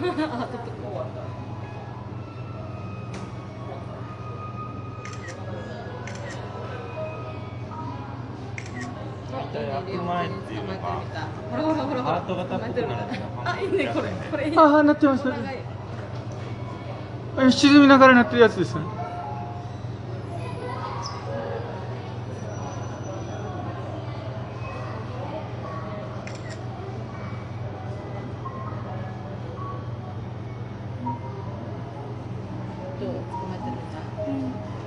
焼く前っていうのがほらほらほらほら。 ハート型っぽくなるんですよ。 あ、いいねこれ。これいいね。 ああ、なってます。沈みながらなってるやつですね。 どう捕まえてるんだ。